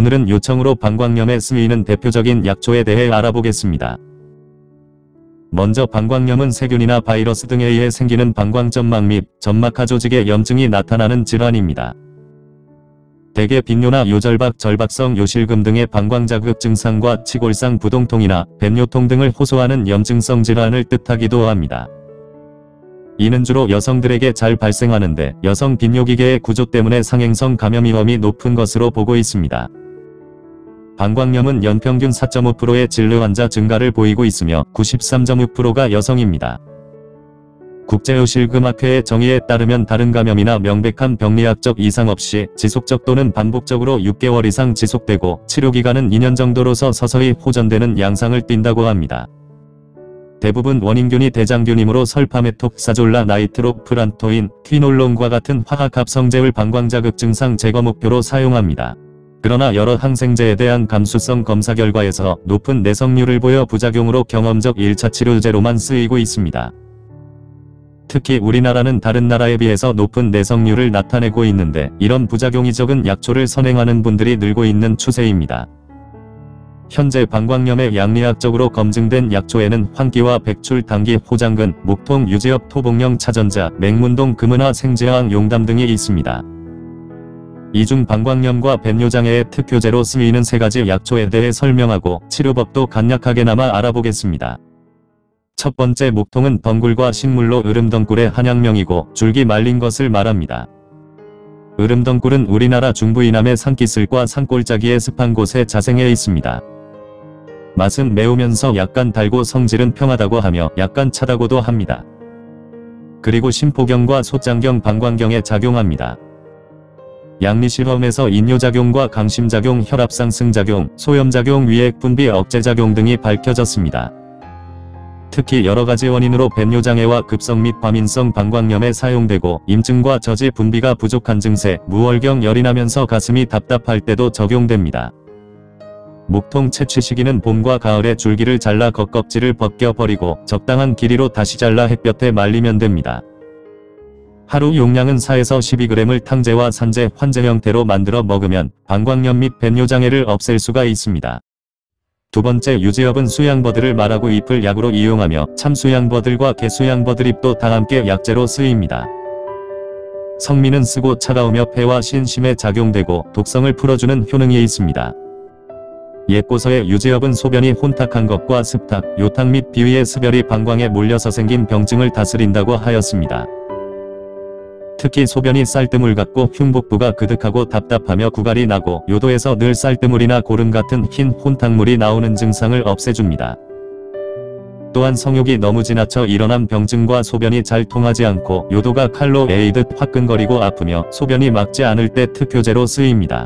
오늘은 요청으로 방광염에 쓰이는 대표적인 약초에 대해 알아보겠습니다. 먼저 방광염은 세균이나 바이러스 등에 의해 생기는 방광점막 및 점막하 조직에 염증이 나타나는 질환입니다. 대개 빈뇨나 요절박, 절박성 요실금 등의 방광자극 증상과 치골상 부동통이나 뱃요통 등을 호소하는 염증성 질환을 뜻하기도 합니다. 이는 주로 여성들에게 잘 발생하는데 여성 빈뇨기계의 구조 때문에 상행성 감염 위험이 높은 것으로 보고 있습니다. 방광염은 연평균 4.5%의 진료 환자 증가를 보이고 있으며 93.6%가 여성입니다. 국제요실금학회의 정의에 따르면 다른 감염이나 명백한 병리학적 이상 없이 지속적 또는 반복적으로 6개월 이상 지속되고 치료기간은 2년 정도로서 서서히 호전되는 양상을 띈다고 합니다. 대부분 원인균이 대장균이므로 설파메톡사졸라, 나이트로프란토인, 퀴놀론과 같은 화학합성제를 방광자극 증상 제거 목표로 사용합니다. 그러나 여러 항생제에 대한 감수성 검사 결과에서 높은 내성률을 보여 부작용으로 경험적 1차 치료제로만 쓰이고 있습니다. 특히 우리나라는 다른 나라에 비해서 높은 내성률을 나타내고 있는데 이런 부작용이 적은 약초를 선행하는 분들이 늘고 있는 추세입니다. 현재 방광염에 양리학적으로 검증된 약초에는 황기와 백출, 당기, 호장근, 목통, 유지엽, 토복령, 차전자, 맹문동, 금은화, 생제황, 용담 등이 있습니다. 이 중 방광염과 뱃뇨장애의 특효제로 쓰이는 3가지 약초에 대해 설명하고 치료법도 간략하게나마 알아보겠습니다. 첫 번째, 목통은 덩굴과 식물로 으름덩굴의 한약명이고 줄기 말린 것을 말합니다. 으름덩굴은 우리나라 중부 이남의 산기슭과 산골짜기의 습한 곳에 자생해 있습니다. 맛은 매우면서 약간 달고 성질은 평하다고 하며 약간 차다고도 합니다. 그리고 심포경과 소장경, 방광경에 작용합니다. 양리실험에서 인뇨작용과 강심작용, 혈압상승작용, 소염작용, 위액분비 억제작용 등이 밝혀졌습니다. 특히 여러가지 원인으로 뱃뇨장애와 급성 및 과민성 방광염에 사용되고 임증과 저지 분비가 부족한 증세, 무월경, 열이 나면서 가슴이 답답할 때도 적용됩니다. 목통 채취 시기는 봄과 가을에 줄기를 잘라 겉껍질을 벗겨버리고 적당한 길이로 다시 잘라 햇볕에 말리면 됩니다. 하루 용량은 4에서 12g을 탕제와 산제, 환제 형태로 만들어 먹으면 방광염 및 뱃뇨장애를 없앨 수가 있습니다. 두 번째, 유지엽은 수양버들을 말하고 잎을 약으로 이용하며 참수양버들과 개수양버들잎도 다 함께 약재로 쓰입니다. 성미는 쓰고 차가우며 폐와 신심에 작용되고 독성을 풀어주는 효능이 있습니다. 옛고서의 유지엽은 소변이 혼탁한 것과 습탁, 요탁 및 비위의 습열이 방광에 몰려서 생긴 병증을 다스린다고 하였습니다. 특히 소변이 쌀뜨물 같고 흉복부가 그득하고 답답하며 구갈이 나고 요도에서 늘 쌀뜨물이나 고름 같은 흰 혼탁물이 나오는 증상을 없애줍니다. 또한 성욕이 너무 지나쳐 일어난 병증과 소변이 잘 통하지 않고 요도가 칼로 에이듯 화끈거리고 아프며 소변이 막지 않을 때 특효제로 쓰입니다.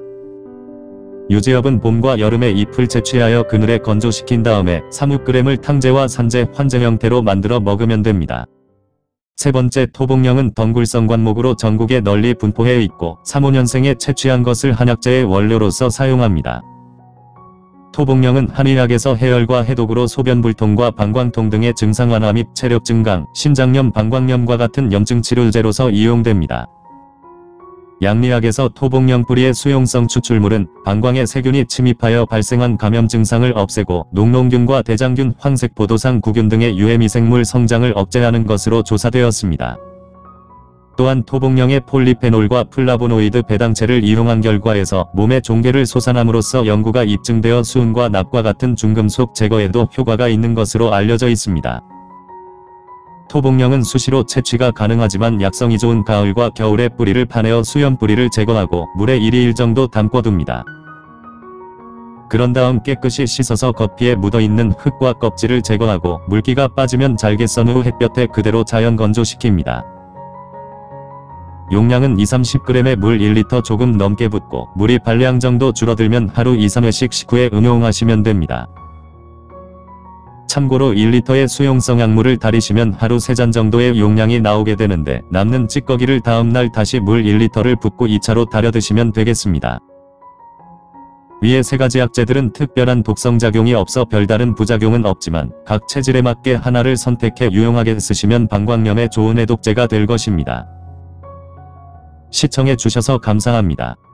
유지엽은 봄과 여름에 잎을 채취하여 그늘에 건조시킨 다음에 3~5g을 탕제와 산제, 환제 형태로 만들어 먹으면 됩니다. 세 번째, 토복령은 덩굴성관목으로 전국에 널리 분포해 있고 3~5년생에 채취한 것을 한약재의 원료로서 사용합니다. 토복령은 한의학에서 해열과 해독으로 소변불통과 방광통 등의 증상 완화 및 체력 증강, 신장염, 방광염과 같은 염증 치료제로서 이용됩니다. 양리학에서 토복령 뿌리의 수용성 추출물은 방광에 세균이 침입하여 발생한 감염 증상을 없애고 녹농균과 대장균, 황색포도상 구균 등의 유해미생물 성장을 억제하는 것으로 조사되었습니다. 또한 토복령의 폴리페놀과 플라보노이드 배당체를 이용한 결과에서 몸의 종괴를 솟아남으로써 연구가 입증되어 수은과 납과 같은 중금속 제거에도 효과가 있는 것으로 알려져 있습니다. 토복령은 수시로 채취가 가능하지만 약성이 좋은 가을과 겨울에 뿌리를 파내어 수염 뿌리를 제거하고 물에 1~2일 정도 담궈둡니다. 그런 다음 깨끗이 씻어서 겉피에 묻어있는 흙과 껍질을 제거하고 물기가 빠지면 잘게 썬 후 햇볕에 그대로 자연 건조시킵니다. 용량은 2~30g에 물 1리터 조금 넘게 붓고 물이 반량 정도 줄어들면 하루 2~3회씩 식후에 응용하시면 됩니다. 참고로 1리터의 수용성 약물을 달이시면 하루 3잔 정도의 용량이 나오게 되는데 남는 찌꺼기를 다음날 다시 물 1리터를 붓고 2차로 달여 드시면 되겠습니다. 위의 3가지 약재들은 특별한 독성작용이 없어 별다른 부작용은 없지만 각 체질에 맞게 하나를 선택해 유용하게 쓰시면 방광염에 좋은 해독제가 될 것입니다. 시청해 주셔서 감사합니다.